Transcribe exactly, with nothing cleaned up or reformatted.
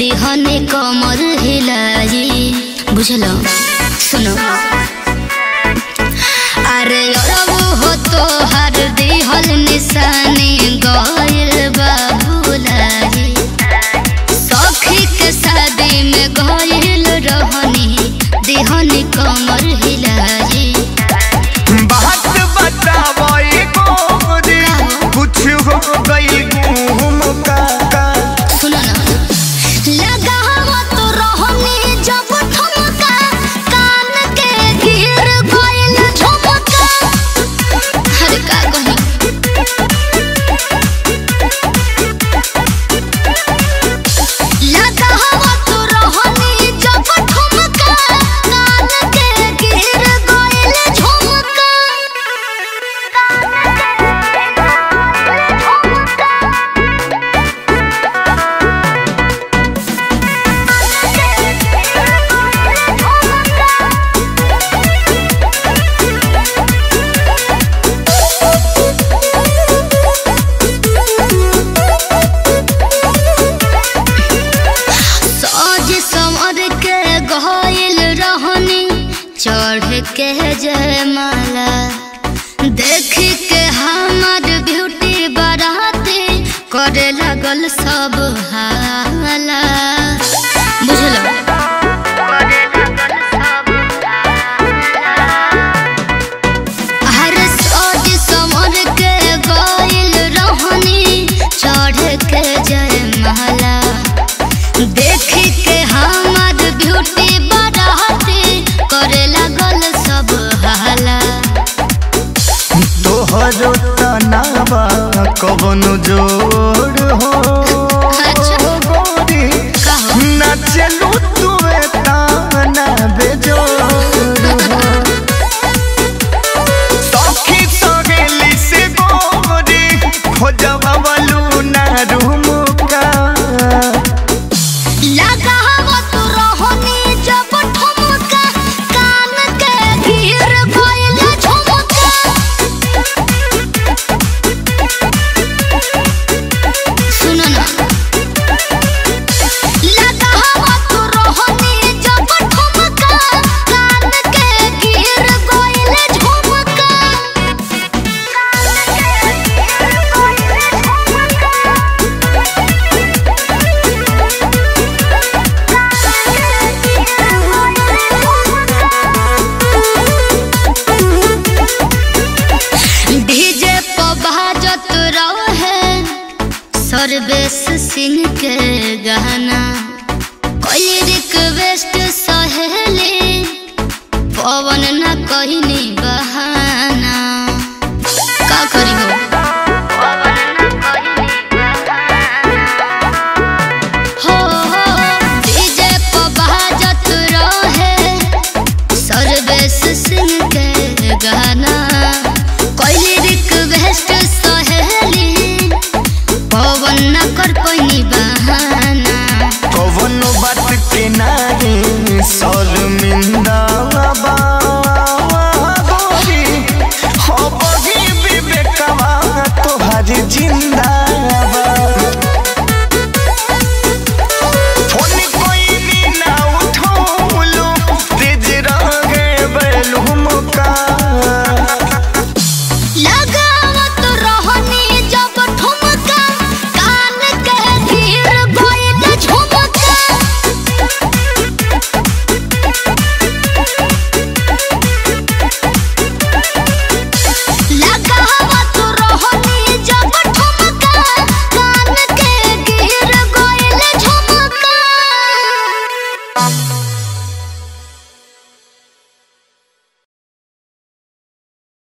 दिहने कमर हिलाई बुझलो सुनो अरे हो तो हर दिहल निशानी गइल बाबूलाई सखी के शादी में गइल रहनी दिहने कमर हिलाई बात बतावई गोरी कुछ हो गई घूम का सुनो ना लगा हो तो रहनी जब ठुमका कान के गिर गइल झुमका हर का कही लगा हो तो रहनी जब ठुमका कान के गिर गइल झुमका चढ़ के जयमाला देख के हमार ब्यूटी बाराती करे लगल सब हाला बुझलो करे लगल सब हर सोच समझ के गइल रहनी चढ़ के जयमाला देख के हमार ब्यूटी बाराती करे लगल सब हाला तोहरो तनावा कवन जोड़ हो गोरी नाचलू तुए ताना बेजोड़ हो सखी सहेली से गोरी खोजवा वालू ना रूमुका लगा हो तो रहनी जब ठुमका कान के गिर गइल झुमका सुनो ना लगा हो तो रहनी जब ठुमका कान के गिर गइल झुमका डीजे पर बाजत रहे सर्वेश सिंह के गाना कोई रिक्वेस्ट सहेली पवन न कहनी